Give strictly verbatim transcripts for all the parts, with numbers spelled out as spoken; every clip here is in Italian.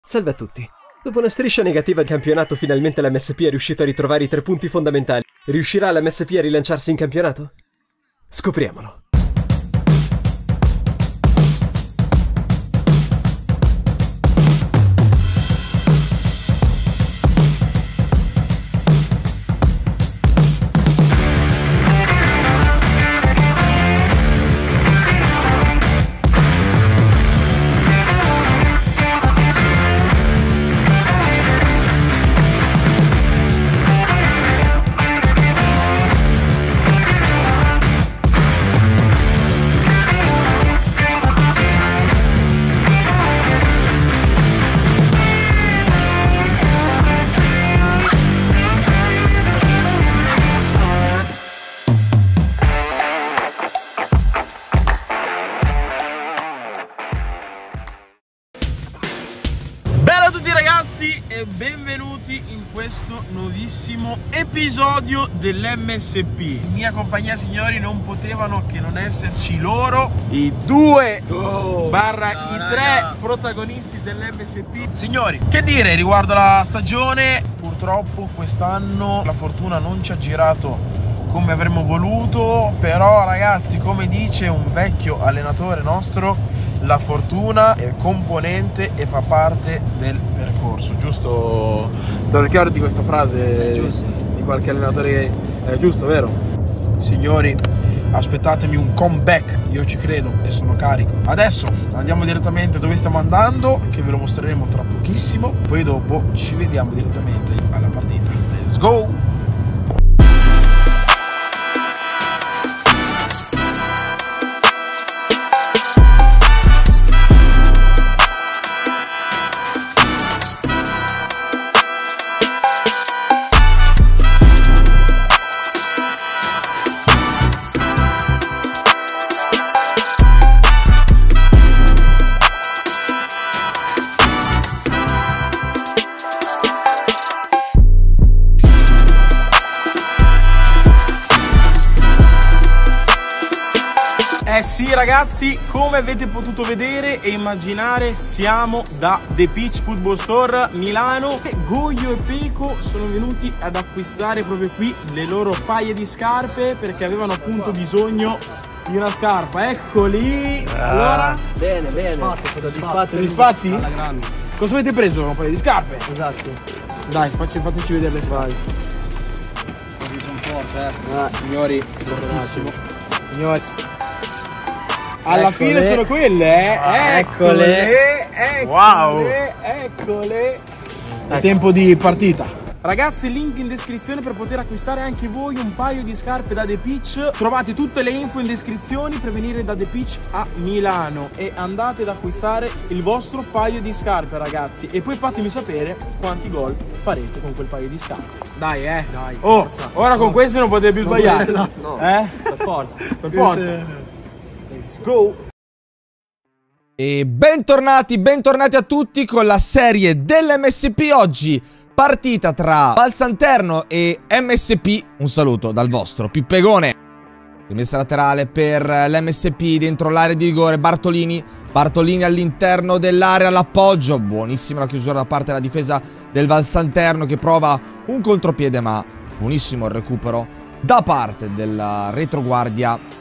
Salve a tutti. Dopo una striscia negativa al campionato, finalmente l'M S P è riuscito a ritrovare i tre punti fondamentali. Riuscirà l'M S P a rilanciarsi in campionato? Scopriamolo. E benvenuti in questo nuovissimo episodio dell'M S P. In mia compagnia, signori, non potevano che non esserci loro, i due oh, barra no, i no, tre no. protagonisti dell'M S P. Signori, che dire riguardo la stagione? Purtroppo quest'anno la fortuna non ci ha girato come avremmo voluto, però ragazzi, come dice un vecchio allenatore nostro, la fortuna è componente e fa parte del percorso, giusto? Te lo ricordi questa frase di qualche allenatore? È giusto, vero? Signori, aspettatemi un comeback, io ci credo e sono carico. Adesso andiamo direttamente dove stiamo andando, che ve lo mostreremo tra pochissimo, poi dopo ci vediamo direttamente alla partita. Let's go! Eh sì ragazzi, come avete potuto vedere e immaginare, siamo da The Pitch Football Store Milano. Goyo e Peco sono venuti ad acquistare proprio qui le loro paia di scarpe perché avevano appunto bisogno di una scarpa. Eccoli! Allora, Bene, bene. soddisfatti? Soddisfatti? Alla grande. Cosa avete preso? Una paia di scarpe? Esatto. Dai, facci, fateci vedere le scarpe. Così sono forte, eh. Ah, signori, Fortissimo. Signori. Alla Eccole. fine sono quelle, eh? Ah, eccole, eccole, Wow. eccole. È tempo di partita. Ragazzi, link in descrizione per poter acquistare anche voi un paio di scarpe da The Pitch. Trovate tutte le info in descrizione per venire da The Pitch a Milano e andate ad acquistare il vostro paio di scarpe, ragazzi. E poi fatemi sapere quanti gol farete con quel paio di scarpe. Dai, eh. Dai, oh, forza. ora con queste non potete più sbagliare. No, no. Eh? Per forza. Per forza. Let's go. E bentornati, bentornati a tutti con la serie dell'M S P. Oggi partita tra Valsanterno e M S P. Un saluto dal vostro Pippegone. Rimessa laterale per l'M S P dentro l'area di rigore. Bartolini, Bartolini all'interno dell'area, l'appoggio. Buonissima la chiusura da parte della difesa del Valsanterno che prova un contropiede, ma buonissimo il recupero da parte della retroguardia.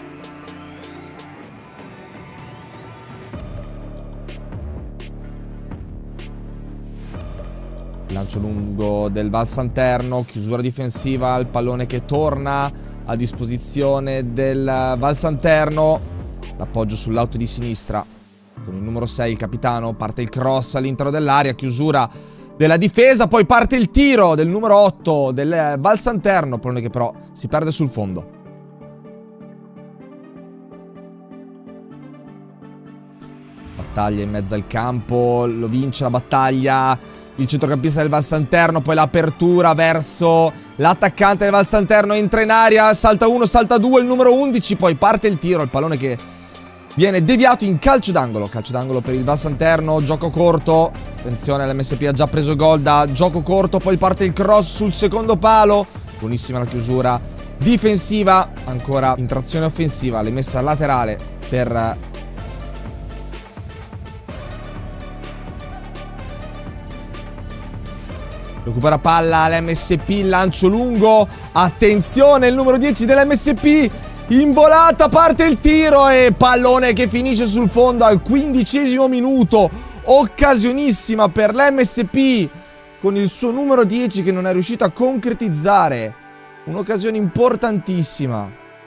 Lancio lungo del Valsanterno, chiusura difensiva, il pallone che torna a disposizione del Valsanterno. L'appoggio sull'auto di sinistra con il numero sei, il capitano. Parte il cross all'interno dell'area, chiusura della difesa, poi parte il tiro del numero otto del Valsanterno, pallone che però si perde sul fondo. Battaglia in mezzo al campo, lo vince la battaglia il centrocampista del Valsanterno, poi l'apertura verso l'attaccante del Valsanterno, entra in aria, salta uno, salta due, il numero undici, poi parte il tiro, il pallone che viene deviato in calcio d'angolo, calcio d'angolo per il Valsanterno, gioco corto, attenzione, l'M S P ha già preso gol da gioco corto, poi parte il cross sul secondo palo, buonissima la chiusura difensiva, ancora in trazione offensiva, rimessa laterale per Recupera palla l'M S P, lancio lungo. Attenzione, il numero dieci dell'M S P in volata, parte il tiro e pallone che finisce sul fondo al quindicesimo minuto. Occasionissima per l'M S P con il suo numero dieci che non è riuscito a concretizzare. Un'occasione importantissima.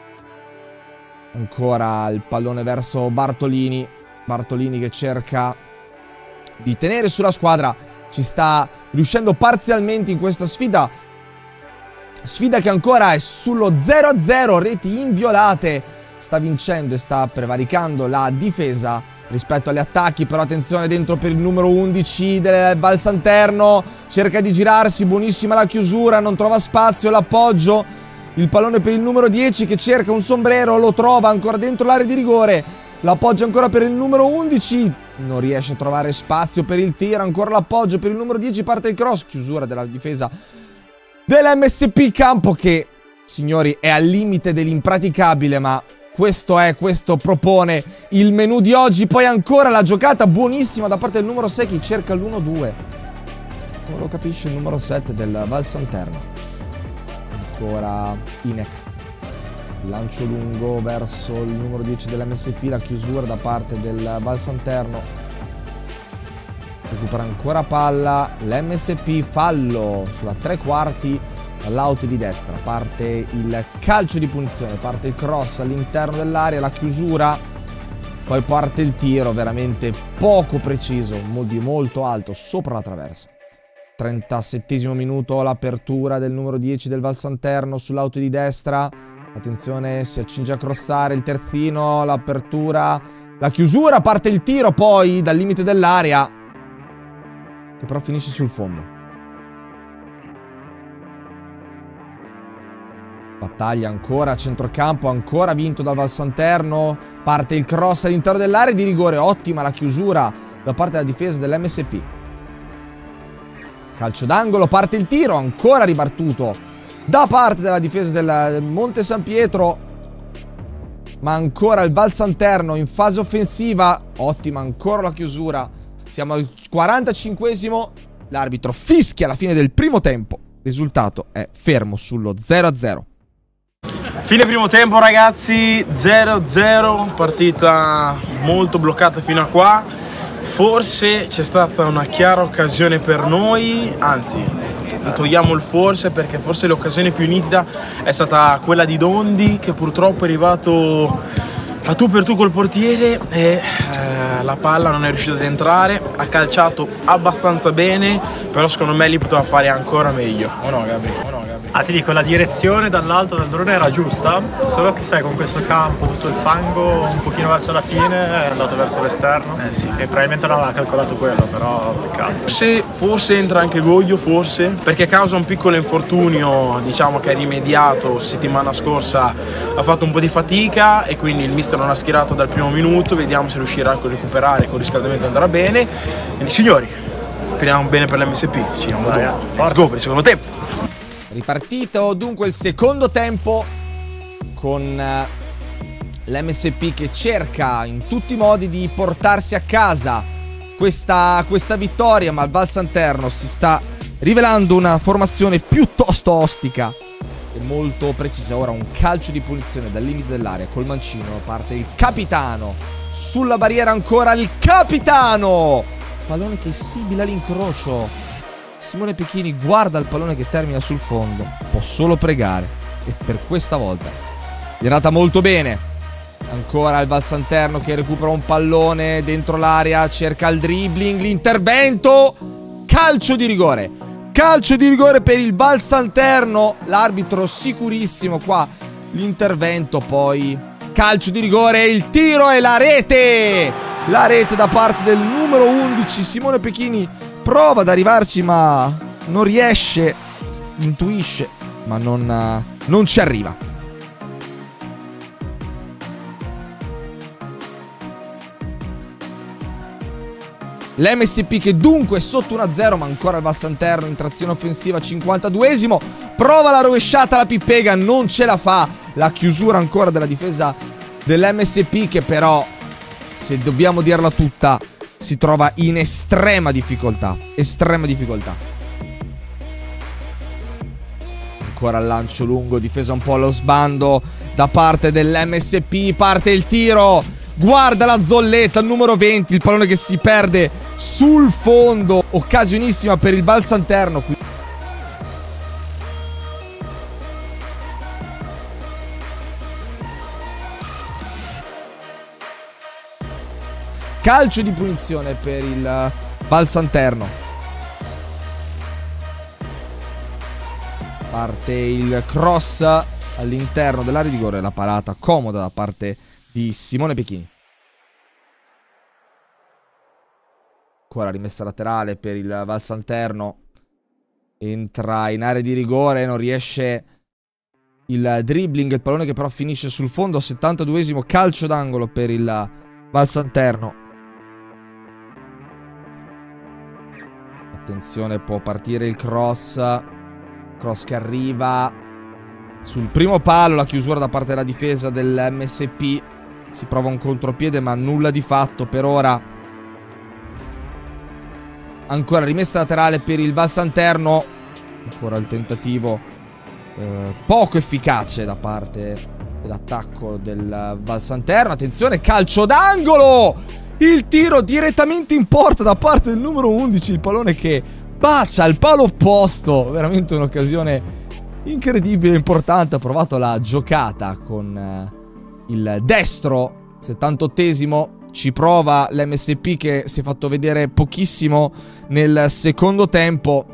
Ancora il pallone verso Bartolini. Bartolini che cerca di tenere sulla squadra. Ci sta riuscendo parzialmente in questa sfida. Sfida che ancora è sullo zero a zero. Reti inviolate. Sta vincendo e sta prevaricando la difesa rispetto agli attacchi. Però attenzione dentro per il numero undici del Val Santerno. Cerca di girarsi. Buonissima la chiusura. Non trova spazio. L'appoggio. Il pallone per il numero dieci che cerca un sombrero. Lo trova ancora dentro l'area di rigore. L'appoggio ancora per il numero undici. Non riesce a trovare spazio per il tiro. Ancora l'appoggio per il numero dieci. Parte il cross. Chiusura della difesa dell'M S P. Campo che, signori, è al limite dell'impraticabile. Ma questo è, questo propone il menù di oggi. Poi ancora la giocata buonissima da parte del numero sei che cerca l'uno due. Non lo capisce il numero sette del Val Santerno. Ancora Inek. Lancio lungo verso il numero dieci dell'M S P, la chiusura da parte del Val Santerno. Recupera ancora palla l'M S P, fallo sulla tre quarti dall'out di destra. Parte il calcio di punizione, parte il cross all'interno dell'area, la chiusura, poi parte il tiro veramente poco preciso, di molto alto, sopra la traversa. trentasettesimo minuto, l'apertura del numero dieci del Val Santerno sull'auto di destra. Attenzione, si accinge a crossare il terzino, l'apertura, la chiusura, parte il tiro poi dal limite dell'area, che però finisce sul fondo. Battaglia ancora a centrocampo, ancora vinto dal Val Santerno. Parte il cross all'interno dell'area di rigore, ottima la chiusura da parte della difesa dell'M S P. Calcio d'angolo, parte il tiro, ancora ribattuto da parte della difesa del Monte San Pietro. Ma ancora il Val Santerno in fase offensiva. Ottima ancora la chiusura. Siamo al quarantacinquesimo. L'arbitro fischia alla fine del primo tempo. Il risultato è fermo sullo zero a zero. Fine primo tempo ragazzi, zero a zero. Partita molto bloccata fino a qua. Forse c'è stata una chiara occasione per noi. Anzi, togliamo il forse, perché forse l'occasione più nitida è stata quella di Dondi, che purtroppo è arrivato a tu per tu col portiere e eh, la palla non è riuscita ad entrare. Ha calciato abbastanza bene, però secondo me lì poteva fare ancora meglio. O no Gabri? O no Gabri? Ah, ti dico, la direzione dall'alto del drone era giusta, solo che sai, con questo campo, tutto il fango un pochino verso la fine è andato verso l'esterno, eh sì. E probabilmente non aveva calcolato quello, però peccato. Forse, forse entra anche Goglio, forse, perché causa un piccolo infortunio, diciamo che è rimediato, settimana scorsa ha fatto un po' di fatica e quindi il mister non ha schierato dal primo minuto. Vediamo se riuscirà a recuperare, con il riscaldamento andrà bene. Quindi signori, speriamo bene per l'M S P, ci vediamo dopo. Let's go per il secondo tempo. Ripartito dunque il secondo tempo con l'M S P che cerca in tutti i modi di portarsi a casa questa, questa vittoria, ma il Val Santerno si sta rivelando una formazione piuttosto ostica e molto precisa. Ora un calcio di punizione dal limite dell'area col mancino, parte il capitano, sulla barriera ancora il capitano, pallone che sibila l'incrocio. Simone Pechini guarda il pallone che termina sul fondo. Può solo pregare. E per questa volta gli è andata molto bene. Ancora il Val Santerno che recupera un pallone dentro l'area. Cerca il dribbling. L'intervento. Calcio di rigore. Calcio di rigore per il Val Santerno. L'arbitro sicurissimo qua. L'intervento poi. Calcio di rigore. Il tiro e la rete. La rete da parte del numero undici. Simone Pechini prova ad arrivarci ma non riesce, intuisce ma non, non ci arriva. L'M S P che dunque è sotto uno a zero, ma ancora il Val Santerno in trazione offensiva, cinquantaduesimo. Prova la rovesciata, la Pippega non ce la fa. La chiusura ancora della difesa dell'M S P che però, se dobbiamo dirla tutta, si trova in estrema difficoltà. Estrema difficoltà. Ancora il lancio lungo, difesa un po' allo sbando da parte dell'M S P. Parte il tiro, guarda la zolletta, il numero venti, il pallone che si perde sul fondo. Occasionissima per il Valsanterno qui. Calcio di punizione per il Valsanterno. Parte il cross all'interno dell'area di rigore, la parata comoda da parte di Simone Pechini. Ancora rimessa laterale per il Valsanterno. Entra in area di rigore, non riesce il dribbling, il pallone che però finisce sul fondo. settantaduesimo calcio d'angolo per il Valsanterno. Attenzione, può partire il cross. Cross che arriva sul primo palo, la chiusura da parte della difesa dell'M S P. Si prova un contropiede ma nulla di fatto per ora. Ancora rimessa laterale per il Valsanterno. Ancora il tentativo eh, poco efficace da parte dell'attacco del Valsanterno. Attenzione, calcio d'angolo! Il tiro direttamente in porta da parte del numero undici. Il pallone che bacia il palo opposto. Veramente un'occasione incredibile, importante. Ha provato la giocata con eh, il destro. settantottesimo. Ci prova l'M S P che si è fatto vedere pochissimo nel secondo tempo.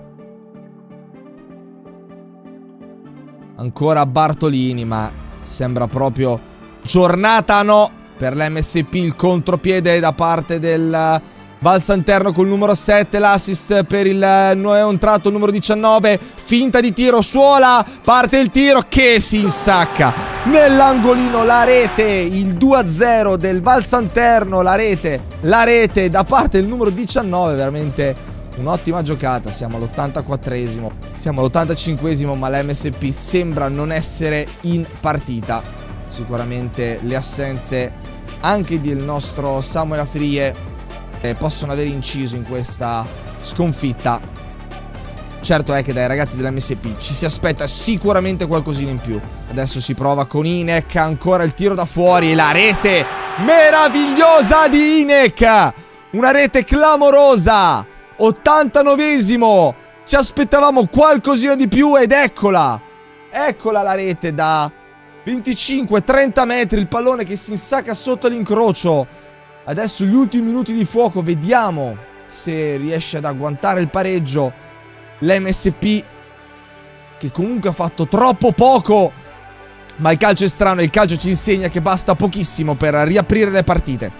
Ancora Bartolini, ma sembra proprio giornata no per l'M S P. Il contropiede da parte del Valsanterno col numero sette, l'assist per il nuovo entrato numero diciannove, finta di tiro, Suola, parte il tiro che si insacca nell'angolino, la rete, il due a zero del Valsanterno, la rete, la rete da parte del numero diciannove, veramente un'ottima giocata. Siamo all'ottantaquattresimo, siamo all'ottantacinquesimo, ma l'M S P sembra non essere in partita. Sicuramente le assenze anche del nostro Samuel Afrie eh, possono aver inciso in questa sconfitta. Certo è che dai ragazzi dell'M S P ci si aspetta sicuramente qualcosina in più. Adesso si prova con Inek, ancora il tiro da fuori e la rete meravigliosa di Inek, una rete clamorosa. ottantanovesimo, ci aspettavamo qualcosina di più ed eccola, eccola la rete da venticinque trenta metri, il pallone che si insacca sotto l'incrocio. Adesso gli ultimi minuti di fuoco, vediamo se riesce ad agguantare il pareggio l'M S P, che comunque ha fatto troppo poco, ma il calcio è strano e il calcio ci insegna che basta pochissimo per riaprire le partite.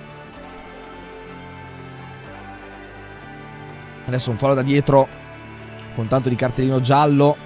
Adesso un fallo da dietro con tanto di cartellino giallo.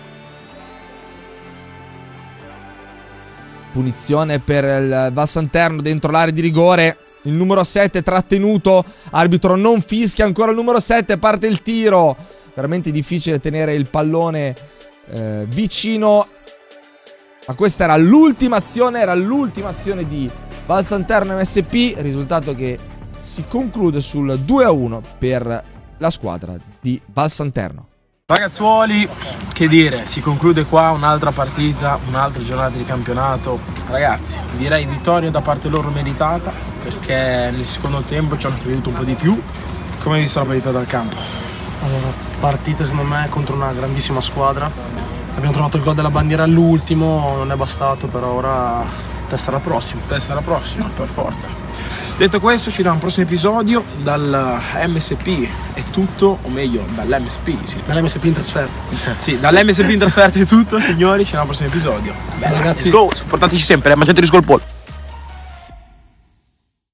Punizione per il Valsanterno dentro l'area di rigore. Il numero sette trattenuto, arbitro non fischia, ancora il numero sette, parte il tiro. Veramente difficile tenere il pallone eh, vicino. Ma questa era l'ultima azione, era l'ultima azione di Valsanterno M S P. Risultato che si conclude sul due a uno per la squadra di Valsanterno. Ragazzuoli, che dire, si conclude qua un'altra partita, un'altra giornata di campionato. Ragazzi, direi vittoria da parte loro meritata, perché nel secondo tempo ci hanno creduto un po' di più. Come hai visto la partita dal campo? Allora, partita secondo me contro una grandissima squadra. Abbiamo trovato il gol della bandiera all'ultimo, non è bastato, però ora testa alla prossima. Testa alla prossima, per forza. Detto questo, ci vediamo al prossimo episodio. Dal M S P è tutto, o meglio, dall'M S P. Sì. Dall'M S P in trasferta. Sì, dall'M S P in trasferta è tutto, signori. Ci vediamo al prossimo episodio. Beh, ragazzi, let's go, supportateci sempre, eh, mangiate risco al pollo.